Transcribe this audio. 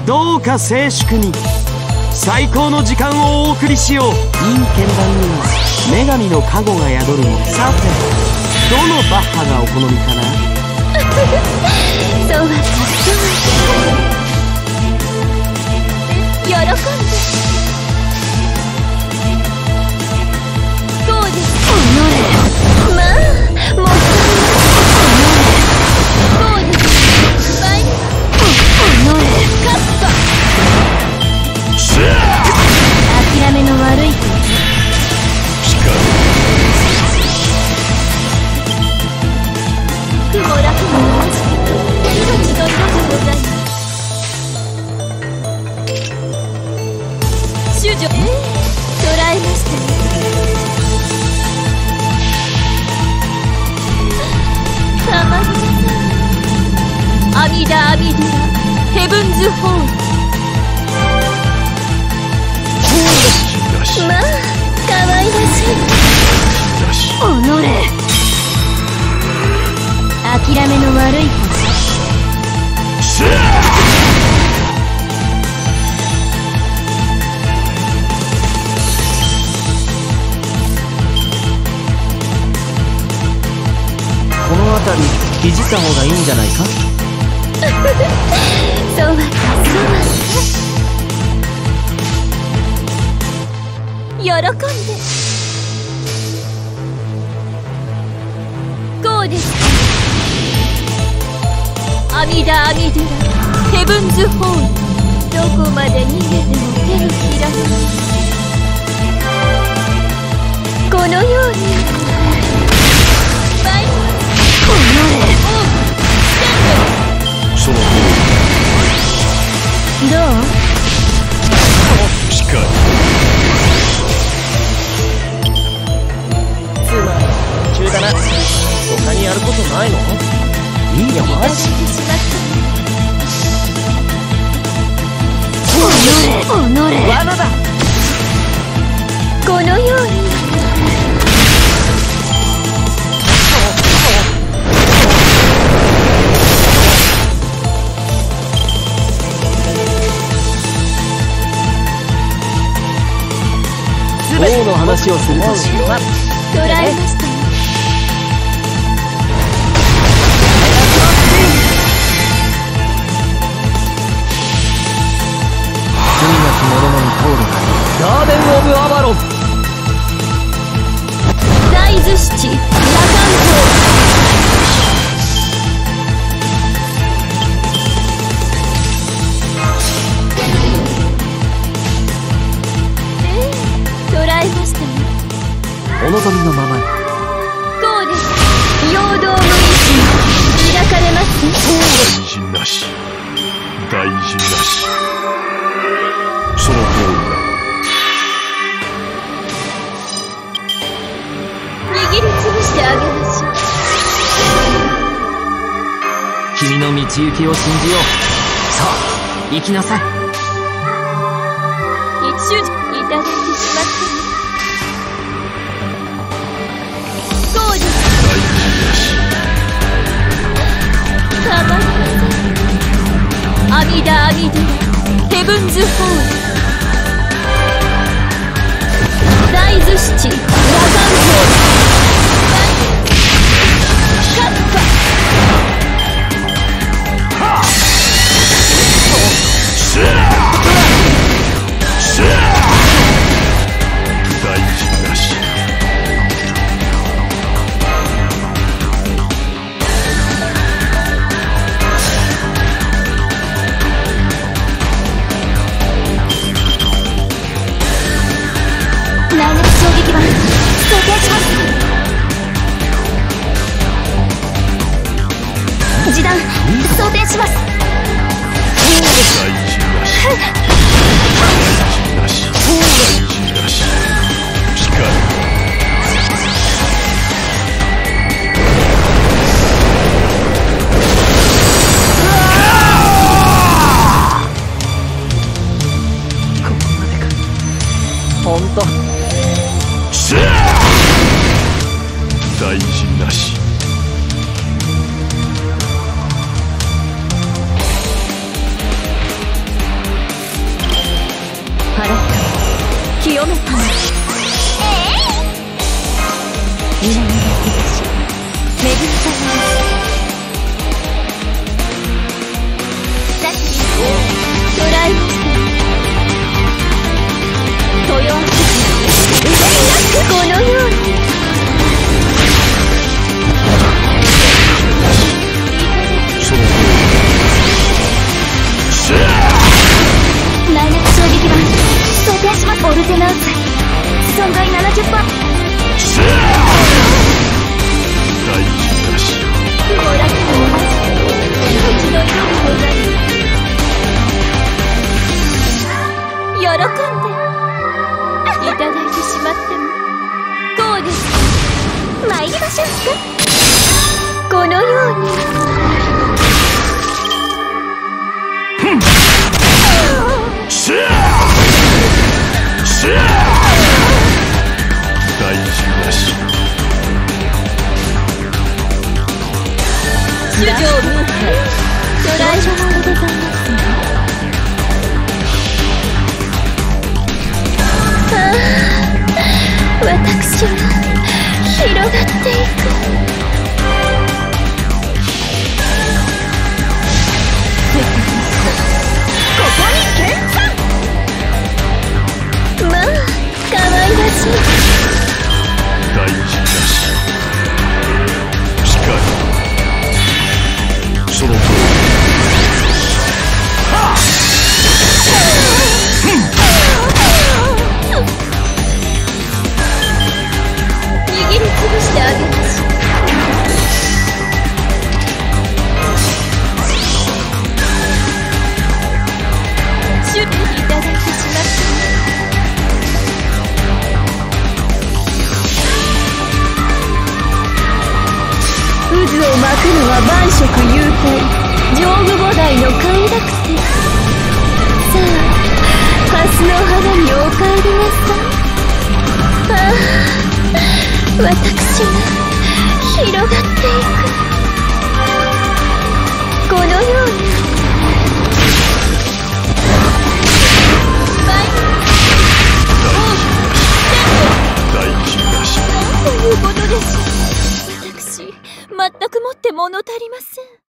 どうか静粛に最高の時間をお送りしよう。いい鍵盤には女神の加護が宿るの。さてどのバッハがお好みかな。 そうは喜んでこうです。まあもうこうですバイカッパ諦めの悪い子雲楽の命の色でございます。主女捉えましたね。たまりません。阿弥陀阿弥陀ヘブンズホール。まあかわいらしい。おのれ諦めの悪い子。 この辺りいじった方がいいんじゃないか。 そうはそう喜んでこうです。阿弥陀阿弥陀ヘブンズホール。どこまで逃げても手のひらこのようにバイこのれそのどうしっかりつまり急だな。他にやることないの。いいよマジ。 おのれ罠だ。 このように王の話をするとします。 捉えましたね。 罪なき者のに通るガーデン・オブ・アバロン。 大豆七羅漢捕らえましたね。 お望みのままに。 こうです。陽動の意志開かれます。 大事なし大事なしその通りだ。 握りつぶしてあげましょう。 君の道行きを信じよう。さあ行きなさい。 一瞬いただいてしまった。こうです。たまりません。阿弥陀阿弥陀ヘブンズホール。大豆七羅漢捕カッパ大事なし内熱衝撃板想定します。示弾想定します。 大事なし大事なし大事なししかりほんと大事なしのパワー。南の東巡りさまです。トライブス豊明このようにマイナス衝撃版装填します。オルテナウス損害 70%。 大事なしもらっても同じうちの色でございます。喜んでいただいてしまってもこうです。参りましょうか。このように大事なし主上分解トライジャーでございますね。私は広がっていく。ここに剣山。まあ可愛らしい。 大事なししかりそのとおり握りつぶしてあげましょう。守備いただいてしまった渦を巻くのは万色幽体上部菩提の快楽天。さあ蓮の花にお帰りなさい。私が広がっていく。このように大事なしということでしょう。私全くもって物足りません。